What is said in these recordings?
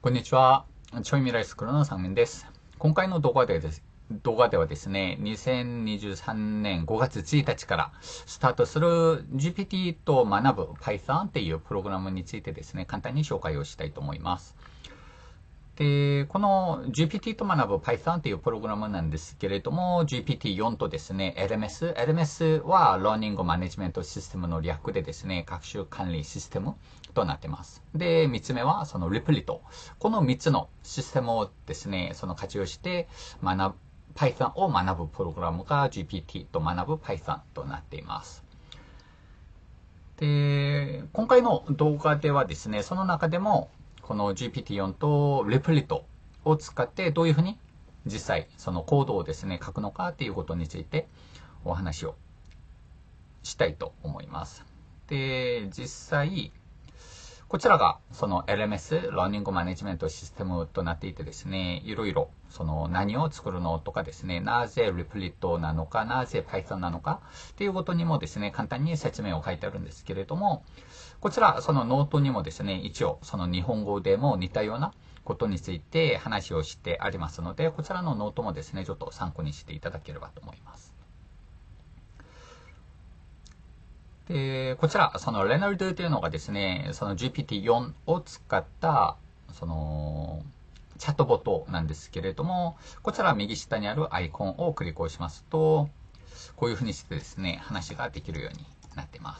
こんにちは。ちょい未来スクールのサンミンです。今回の動画ではですね、2023年5月1日からスタートする GPT と学ぶ Python っていうプログラムについてですね、簡単に紹介をしたいと思います。で、この GPT と学ぶ Python っていうプログラムなんですけれども、GPT-4 とですね、LMS は Learning Management System の略でですね、学習管理システムとなってます。で、3つ目はその Replit。この3つのシステムをですね、活用してPython を学ぶプログラムが GPT と学ぶ Python となっています。で、今回の動画ではですね、その中でもこの GPT-4 と Replit を使ってどういうふうに実際そのコードをですね、書くのかっていうことについてお話をしたいと思います。で、実際、こちらがその LMS、Learning Management System となっていてですね、いろいろその何を作るのとかですね、なぜ Replit なのか、なぜ Python なのかっていうことにもですね、簡単に説明を書いてあるんですけれども、こちらそのノートにもですね、一応その日本語でも似たようなことについて話をしてありますので、こちらのノートもですね、ちょっと参考にしていただければと思います。で、こちら、そのレナルドというのがですね、その GPT-4 を使った、その、チャットボットなんですけれども、こちら右下にあるアイコンをクリックをしますと、こういうふうにしてですね、話ができるようになっています。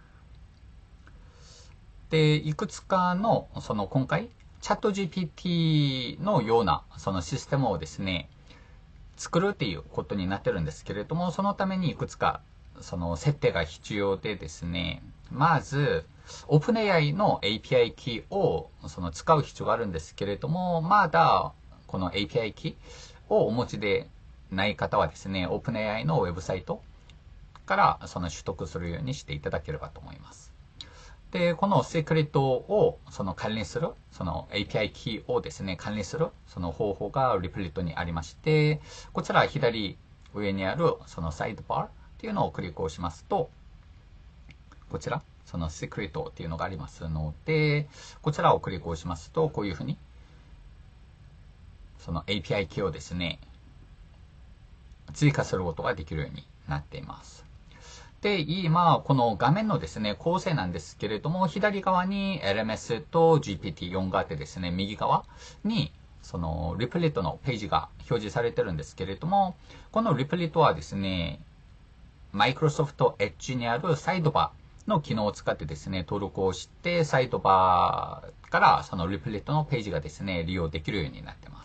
で、いくつかの、今回、チャット GPT のような、そのシステムをですね、作るっていうことになってるんですけれども、そのためにいくつかその設定が必要でですね、まず、OpenAI の API キーを使う必要があるんですけれども、まだこの API キーをお持ちでない方はですね、OpenAI のウェブサイトから取得するようにしていただければと思います。で、このセクレットを管理する、その API キーをですね、管理するその方法が Replit にありまして、こちら左上にあるそのサイドバーっていうのをクリックをしますと、こちら、そのセクレットっていうのがありますので、こちらをクリックをしますと、こういうふうに、その API キーをですね、追加することができるようになっています。で、今、この画面のですね、構成なんですけれども、左側に LMS と GPT-4 があってですね、右側に、その、リプリットのページが表示されてるんですけれども、このリプリットはですね、Microsoft Edge にあるサイドバーの機能を使ってですね、登録をして、サイドバーからそのリプリットのページがですね、利用できるようになってます。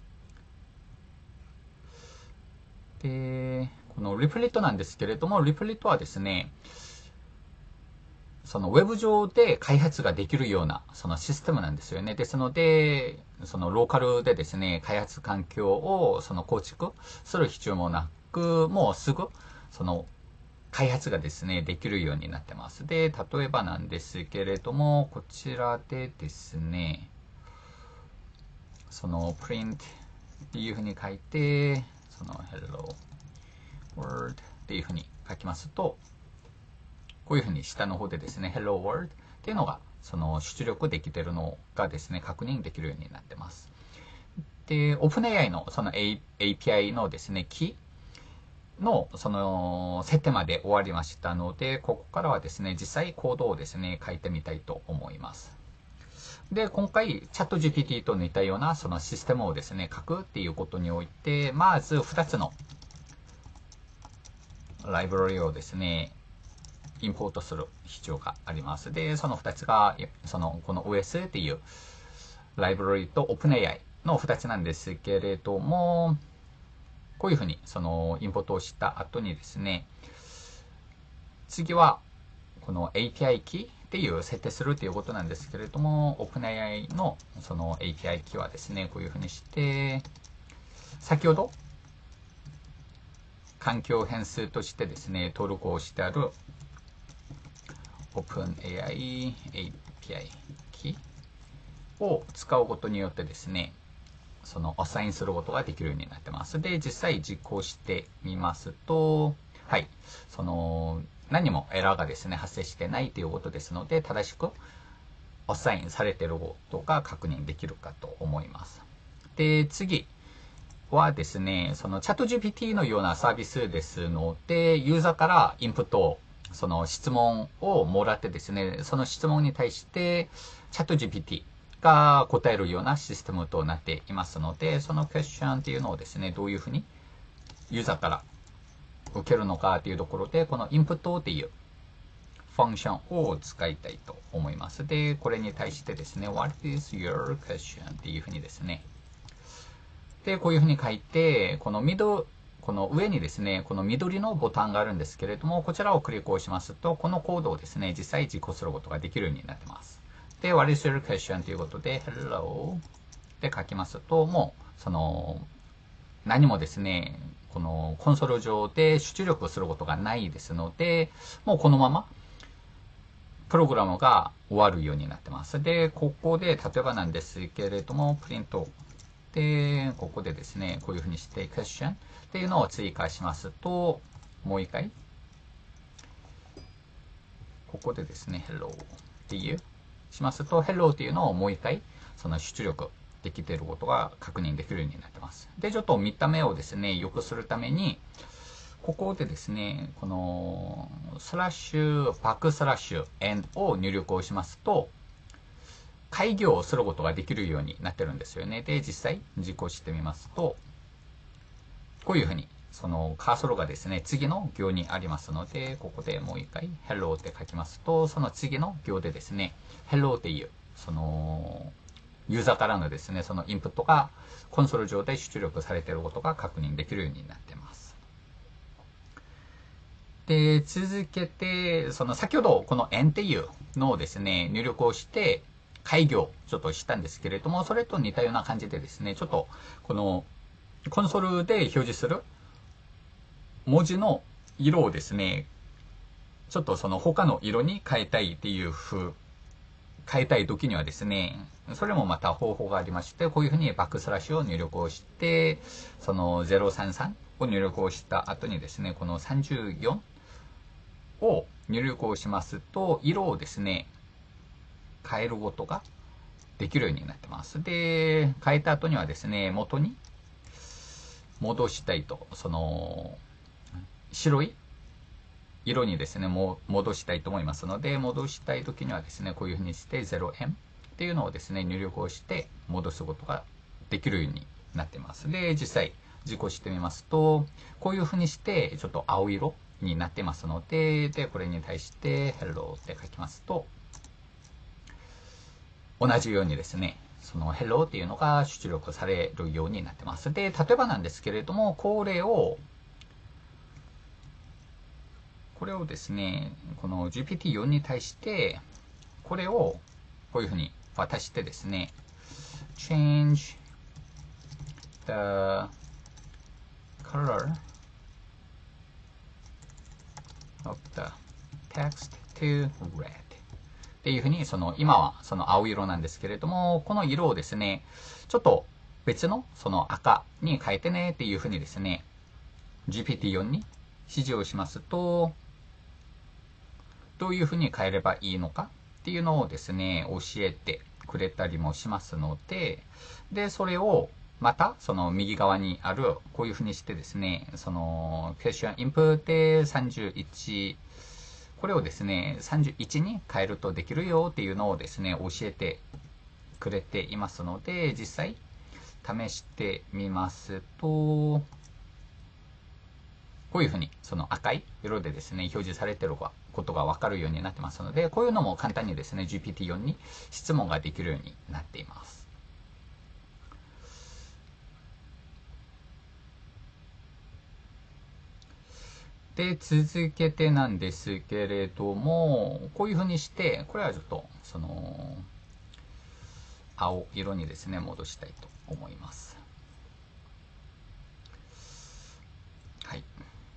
で、このリプリットなんですけれども、リプリットはですね、そのウェブ上で開発ができるようなそのシステムなんですよね。ですので、そのローカルでですね、開発環境をその構築する必要もなく、もうすぐその開発がですね、できるようになってます。で、例えばなんですけれども、こちらでですね、その print っていうふうに書いて、その hello world っていうふうに書きますと、こういうふうに下の方でですね、Hello World っていうのが、出力できているのがですね、確認できるようになってます。で、OpenAI のその API のですね、キーの設定まで終わりましたので、ここからはですね、実際コードをですね、書いてみたいと思います。で、今回、チャット GPT と似たようなそのシステムをですね、書くっていうことにおいて、まず2つのライブラリをですね、インポートする必要があります。で、その2つが、この OS っていうライブラリと OpenAI の2つなんですけれども、こういうふうに、インポートをした後にですね、次は、この API キーっていう設定するっていうことなんですけれども、OpenAI のその API キーはですね、こういうふうにして、先ほど、環境変数としてですね、登録をしてある OpenAI API キーを使うことによってですね、アサインすることができるようになってます。で、実際実行してみますと、はい、何もエラーがですね、発生してないということですので、正しくアサインされていることが確認できるかと思います。で、次はですね、そのチャット GPT のようなサービスですので、ユーザーからインプット、その質問をもらってですね、その質問に対してチャット GPT が答えるようなシステムとなっていますので、そのクエスチョンっていうのをですね、どういうふうにユーザーから受けるのかっていうところで、このインプットっていうファンクションを使いたいと思います。で、これに対してですね、What is your question? っていうふうにですね、で、こういうふうに書いて、この上にですね、この緑のボタンがあるんですけれども、こちらをクリックをしますと、このコードをですね、実際実行することができるようになってます。で、What is your question? ということで、Hello って書きますと、もう、何もですね、このコンソール上で出力することがないですので、もうこのまま、プログラムが終わるようになってます。で、ここで、例えばなんですけれども、プリントで、ここでですね、こういうふうにして、クエスチョンっていうのを追加しますと、もう一回、ここでですね、hello っていう、しますと、hello っていうのをもう一回、その出力できていることが確認できるようになってます。で、ちょっと見た目をですね、良くするために、ここでですね、この、スラッシュ、バックスラッシュ、n を入力をしますと、開業をすることができるようになってるんですよね。で、実際実行してみますと、こういうふうに、そのカーソルがですね、次の行にありますので、ここでもう一回 Hello って書きますと、その次の行でですね、Hello っていう、その、ユーザーからのですね、そのインプットがコンソール上で出力されていることが確認できるようになっています。で、続けて、その先ほどこの N っていうのをですね、入力をして、開業ちょっとしたんですけれども、それと似たような感じでですね、ちょっとこのコンソールで表示する文字の色をですね、ちょっとその他の色に変えたいっていう変えたい時にはですね、それもまた方法がありまして、こういうふうにバックスラッシュを入力をして、その033を入力をした後にですね、この34を入力をしますと、色をですね、変えることができるようになってます。で、変えた後にはですね、元に戻したいと、その、白い色にですね、戻したいと思いますので、戻したい時にはですね、こういうふうにして 0M っていうのをですね、入力をして戻すことができるようになっています。で、実際実行してみますと、こういうふうにしてちょっと青色になってますので、で、これに対して Hello って書きますと、同じようにですね、その Hello っていうのが出力されるようになってます。で、例えばなんですけれども、これをですね、この GPT-4 に対して、これをこういうふうに渡してですね、change the color of the text to red っていうふうに、その今はその青色なんですけれども、この色をですね、ちょっと別のその赤に変えてねっていうふうにですね、GPT-4 に指示をしますと、どういうふうに変えればいいのかっていうのをですね、教えてくれたりもしますので、で、それをまた、その右側にある、こういうふうにしてですね、その、クエスチョンインプで31、これをですね、31に変えるとできるよっていうのをですね、教えてくれていますので、実際試してみますと、こういうふうにその赤い色でですね、表示されていることがわかるようになってますので、こういうのも簡単にですね、GPT-4 に質問ができるようになっています。で、続けてなんですけれども、こういうふうにして、これはちょっと、その、青色にですね、戻したいと思います。はい。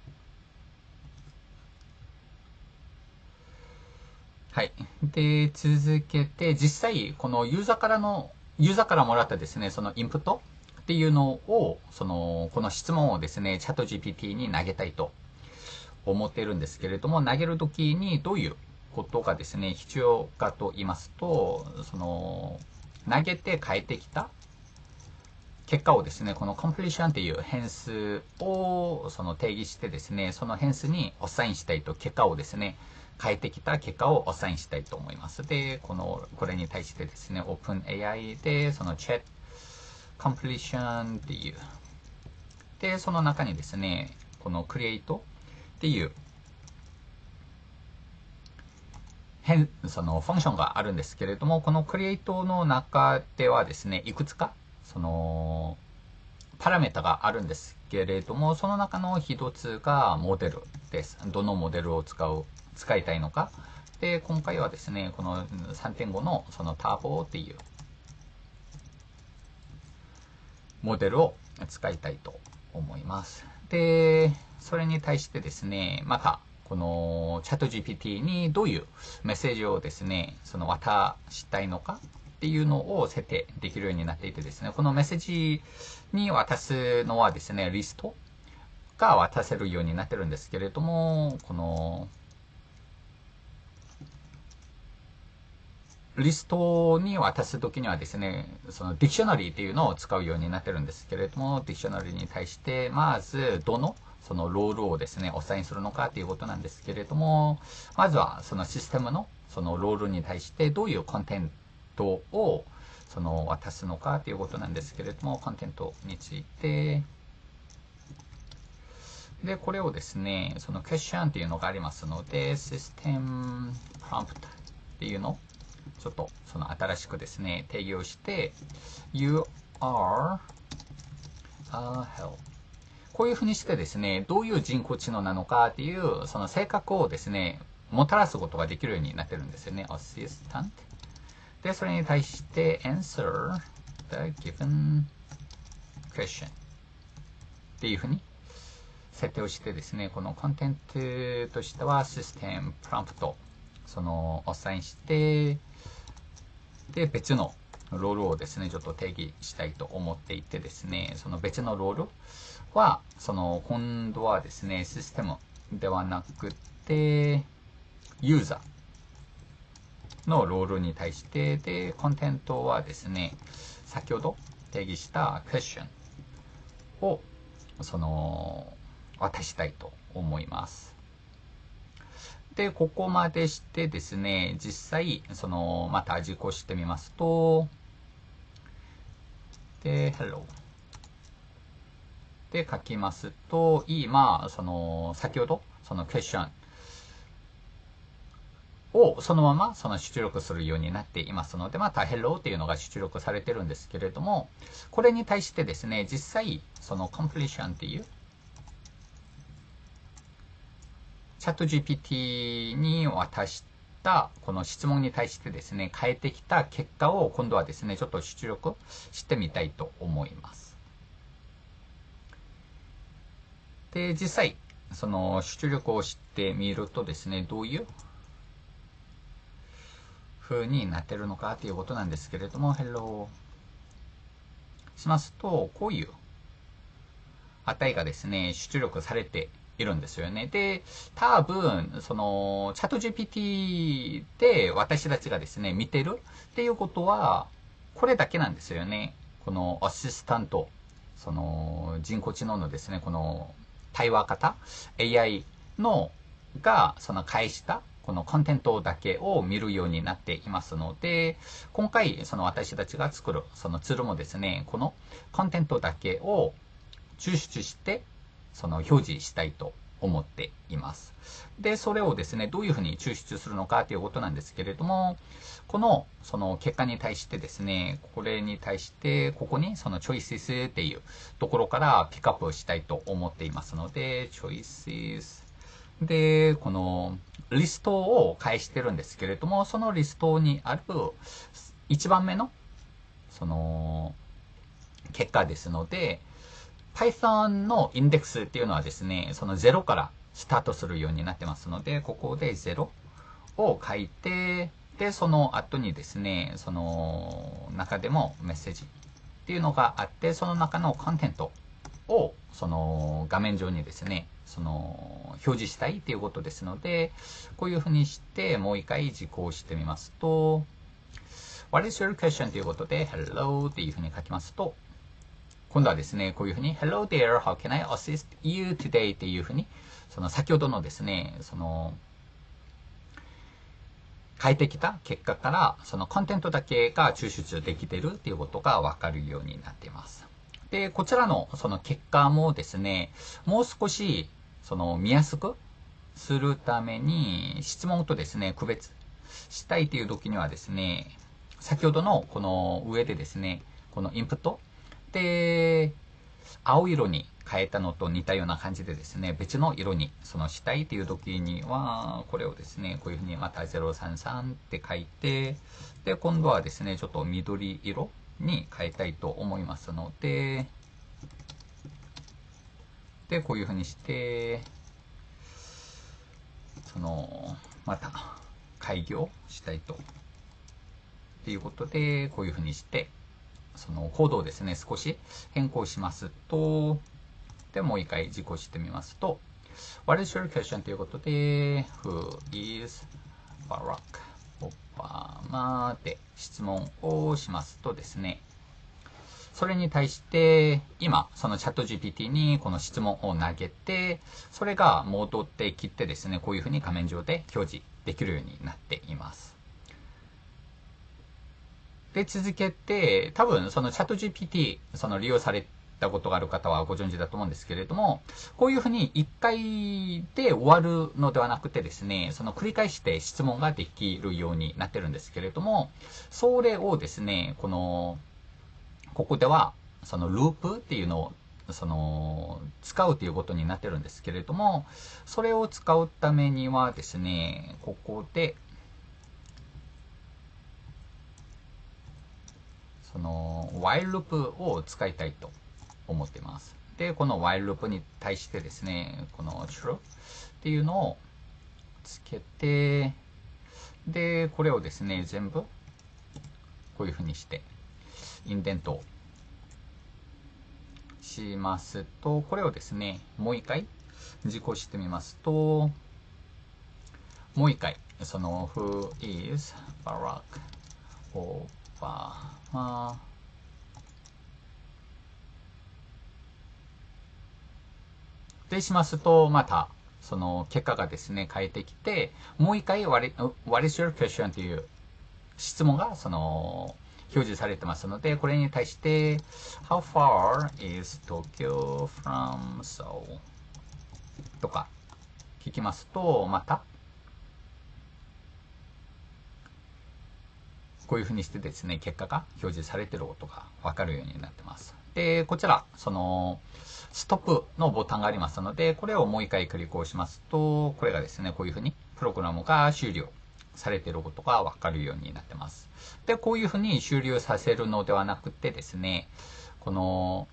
はい。で、続けて、実際、このユーザーからもらったですね、そのインプットっていうのを、この質問をですね、チャット GPT に投げたいと思っているんですけれども、投げるときにどういうことがですね、必要かと言いますと、投げて返ってきた結果をですね、この completion っていう変数を定義してですね、その変数にアサインしたいと結果をですね、返ってきた結果をアサインしたいと思います。で、これに対してですね、OpenAI でその chat completion っていう、で、その中にですね、この create っていうそのファンクションがあるんですけれども、この create の中ではですね、いくつかパラメータがあるんですけれども、その中の一つがモデルです。どのモデルを使いたいのか。で、今回はですね、この 3.5 のそのターボっていうモデルを使いたいと思います。で、それに対してですね、また、このチャット GPT にどういうメッセージをですね、渡したいのかっていうのを設定できるようになっていてですね、このメッセージに渡すのはですね、リストが渡せるようになってるんですけれども、このリストに渡すときにはですね、そのディクショナリーっていうのを使うようになってるんですけれども、ディクショナリーに対して、まず、どのそのロールをですね、アサインするのかっていうことなんですけれども、まずはそのシステムのそのロールに対してどういうコンテンツを渡すのかっていうことなんですけれども、コンテンツについて、で、これをですね、そのクエスチョンっていうのがありますので、システムプロンプトっていうのをちょっと新しくですね、定義をして、You are a hell。こういうふうにしてですね、どういう人工知能なのかっていう、その性格をですね、もたらすことができるようになってるんですよね。assistant。で、それに対して answer the given question っていうふうに設定をしてですね、このコンテンツとしては system prompt アサインして、で、別のロールをですね、ちょっと定義したいと思っていてですね、その別のロールは、今度はですね、システムではなくて、ユーザーのロールに対して、で、コンテントはですね、先ほど定義したクエスチョンを、渡したいと思います。で、ここまでしてですね、実際、また実行してみますと、で、hello。で、書きますと、今、先ほど、クエスチョンをそのまま出力するようになっていますので、また hello っていうのが出力されてるんですけれども、これに対してですね、実際、completion っていう、チャット GPT に渡したこの質問に対してですね、変えてきた結果を今度はですね、ちょっと出力してみたいと思います。で、実際、出力をしてみるとですね、どういう風になってるのかということなんですけれども、Hello しますと、こういう値がですね、出力されているんですよね。で、多分、チャット GPT で私たちがですね、見てるっていうことは、これだけなんですよね。このアシスタント、人工知能のですね、この対話方、AI が返したこのコンテンツだけを見るようになっていますので、今回私たちが作るツールもですね、このコンテンツだけを抽出して表示したいと思っています。で、それをですね、どういうふうに抽出するのかということなんですけれども、この結果に対してですね、これに対してここにチョイスっていうところからピックアップしたいと思っていますので、チョイスで、このリストを返してるんですけれども、そのリストにある1番目の結果ですので、Python のインデックスっていうのはですね、0からスタートするようになってますので、ここで0を書いて、で、その後にですね、中でもメッセージっていうのがあって、その中のコンテンツを画面上にですね、 表示したいということですので、こういうふうにして、もう一回実行してみますと、What is your question? ということで、Hello っていうふうに書きますと、今度はですね、こういうふうに、Hello there, how can I assist you today? っていうふうに、先ほどのですね、書いてきた結果から、コンテンツだけが抽出できているっていうことがわかるようになっています。で、こちらの結果もですね、もう少し、見やすくするために、質問とですね、区別したいという時にはですね、先ほどのこの上でですね、このインプットで、青色に変えたのと似たような感じでですね、別の色にしたいという時には、これをですね、こういうふうにまた033って書いて、で、今度はですね、ちょっと緑色に変えたいと思いますので、で、こういうふうにして、また、開業したいと。っていうことで、こういうふうにして、コードをですね、少し変更しますと、で、もう一回実行してみますと、What is your question? ということで、Who is Barack Obama? で質問をしますとですね、それに対して、今、チャット GPT にこの質問を投げて、それが戻ってきてですね、こういうふうに画面上で表示できるようになっています。で、続けて、多分、チャット GPT、利用されたことがある方はご存知だと思うんですけれども、こういうふうに1回で終わるのではなくてですね、繰り返して質問ができるようになってるんですけれども、それをですね、ここでは、ループっていうのを、使うということになってるんですけれども、それを使うためにはですね、ここで、while ループを使いたいと思っています。で、この while ループに対してですね、この true っていうのをつけて、で、これをですね、全部、こういうふうにして、インデントしますと、これをですね、もう一回実行してみますと、もう一回、Who is Barack Obama? でしますと、また、結果がですね、変えてきて、もう一回、What is your question? という質問が、表示されてますので、これに対して、How far is Tokyo from Seoul? とか、聞きますと、また、こういうふうにしてですね、結果が表示されていることがわかるようになってます。で、こちら、ストップのボタンがありますので、これをもう一回クリックをしますと、これがですね、こういうふうにプログラムが終了されていることがわかるようになってます。で、こういうふうに終了させるのではなくてですね、この、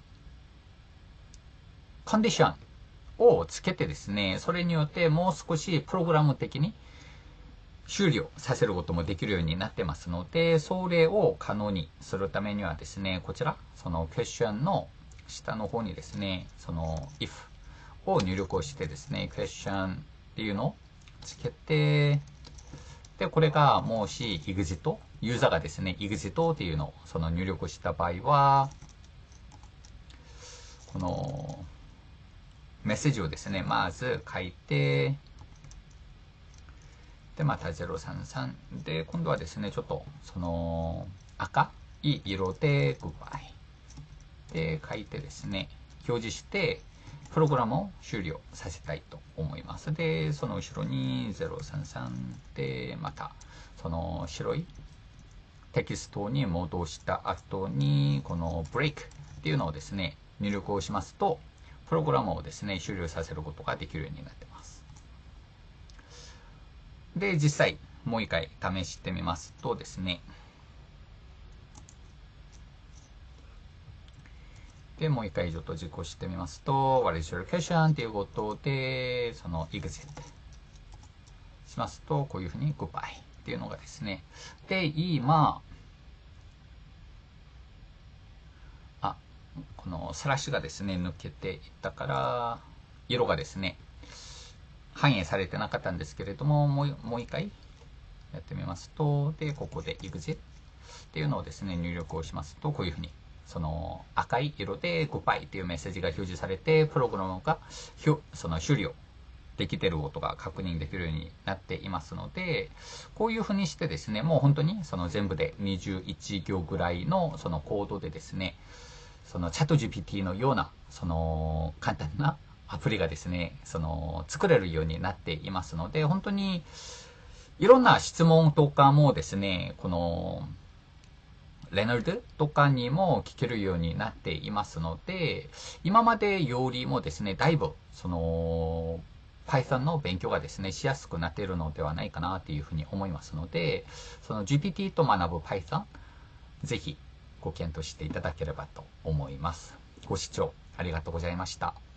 コンディションをつけてですね、それによってもう少しプログラム的に終了させることもできるようになってますので、それを可能にするためにはですね、こちら、クエスチョンの下の方にですね、if を入力をしてですね、クエスチョンっていうのをつけて、で、これがもし exit、ユーザーがですね、exit っていうのを入力した場合は、このメッセージをですね、まず書いて、で、また033で、今度はですね、ちょっと、赤い色で Goodbye で書いてですね、表示して、プログラムを終了させたいと思います。で、その後ろに033で、また、白いテキストに戻した後に、この Break っていうのをですね、入力をしますと、プログラムをですね、終了させることができるようになっています。で、実際、もう一回試してみますとですね、で、もう一回ちょっと実行してみますと、What is your question? ということで、exit しますと、こういうふうに Goodbye っていうのがですね、で、今、このスラッシュがですね、抜けていったから、 色がですね、反映されてなかったんですけれども、もう一回やってみますと、で、ここで exit っていうのをですね、入力をしますと、こういうふうに、その赤い色で Goodbye っていうメッセージが表示されて、プログラムがその終了できてることが確認できるようになっていますので、こういうふうにしてですね、もう本当にその全部で21行ぐらいのそのコードでですね、そのチャット GPT のような、その簡単なアプリがですね、その作れるようになっていますので、本当にいろんな質問とかもですね、このレナルドとかにも聞けるようになっていますので、今までよりもですね、だいぶその Python の勉強がですね、しやすくなっているのではないかなというふうに思いますので、その GPT と学ぶ Python、ぜひご検討していただければと思います。ご視聴ありがとうございました。